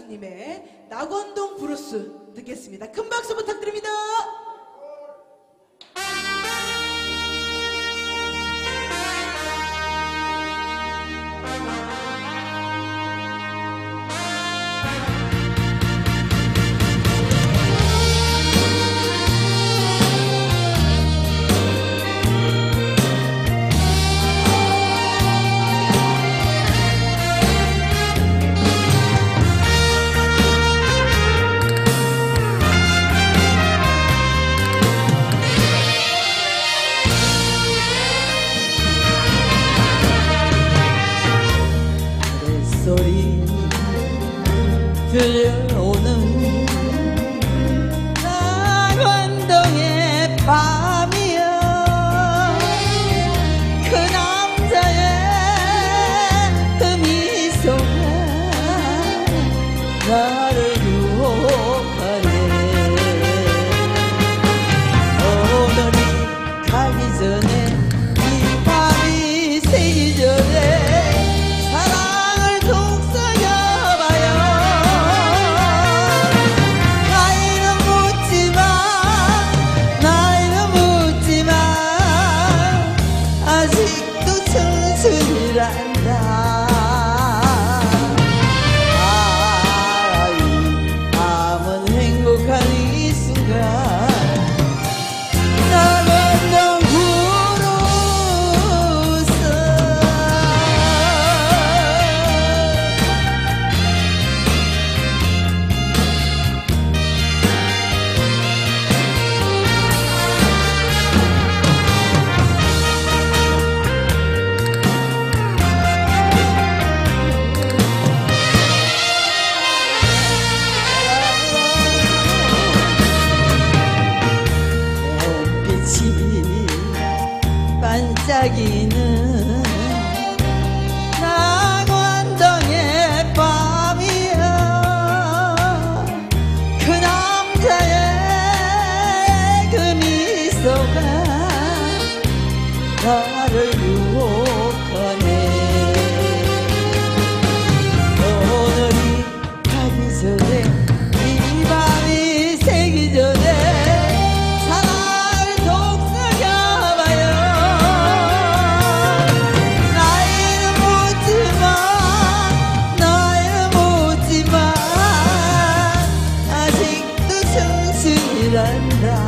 가수님의 낙원동 브루스 듣겠습니다. 큰 박수 부탁드립니다. 소리 들려오는 낙원동의 밤이여 그 남자의 그 미소가 나를 유혹하네 오늘이 가기 전에 이 밤이 새기 전에 반짝이는 낙원동의 밤이여 그 남자의 그 미소가 나를 유혹하네 오늘이 가기 전에 이 밤이 새기 전에 난다